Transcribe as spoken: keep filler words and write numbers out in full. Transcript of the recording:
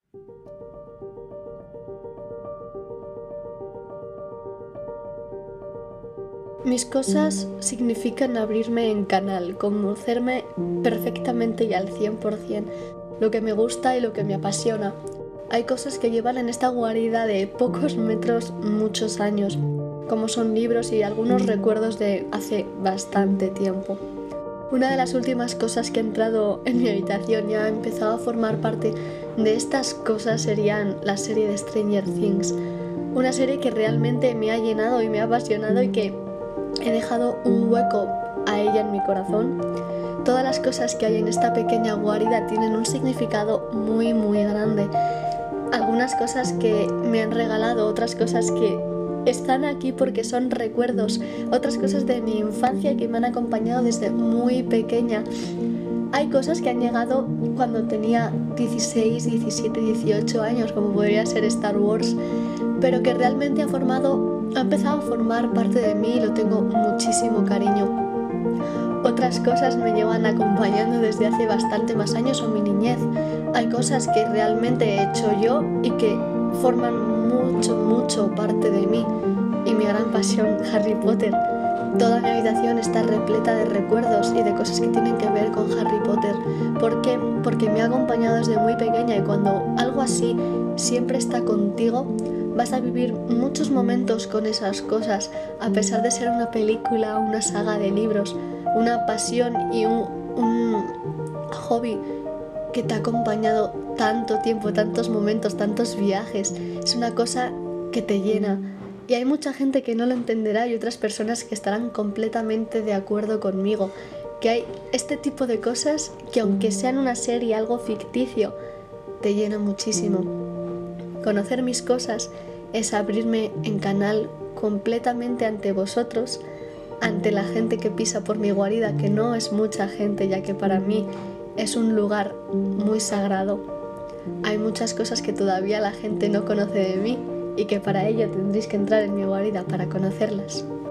Mis cosas significan abrirme en canal, conocerme perfectamente y al cien por cien, lo que me gusta y lo que me apasiona. Hay cosas que llevan en esta guarida de pocos metros muchos años, como son libros y algunos recuerdos de hace bastante tiempo. Una de las últimas cosas que ha entrado en mi habitación y ha empezado a formar parte de estas cosas serían la serie de Stranger Things. Una serie que realmente me ha llenado y me ha apasionado y que he dejado un hueco a ella en mi corazón. Todas las cosas que hay en esta pequeña guarida tienen un significado muy muy grande. Algunas cosas que me han regalado, otras cosas que están aquí porque son recuerdos, otras cosas de mi infancia que me han acompañado desde muy pequeña. Hay cosas que han llegado cuando tenía dieciséis, diecisiete, dieciocho años, como podría ser Star Wars, pero que realmente ha formado, ha empezado a formar parte de mí y lo tengo muchísimo cariño. Otras cosas me llevan acompañando desde hace bastante más años o mi niñez. Hay cosas que realmente he hecho yo y que forman mucho, mucho parte de mí. Y mi gran pasión, Harry Potter. Toda mi habitación está repleta de recuerdos y de cosas que tienen que ver con Harry Potter. ¿Por qué? Porque me ha acompañado desde muy pequeña y cuando algo así siempre está contigo, vas a vivir muchos momentos con esas cosas, a pesar de ser una película, una saga de libros, una pasión y un, un hobby que te ha acompañado tanto tiempo, tantos momentos, tantos viajes. Es una cosa que te llena. Y hay mucha gente que no lo entenderá y otras personas que estarán completamente de acuerdo conmigo. Que hay este tipo de cosas que aunque sean una serie, algo ficticio, te llena muchísimo. Conocer mis cosas es abrirme en canal completamente ante vosotros, ante la gente que pisa por mi guarida, que no es mucha gente, ya que para mí es un lugar muy sagrado. Hay muchas cosas que todavía la gente no conoce de mí y que para ello tendréis que entrar en mi guarida para conocerlas.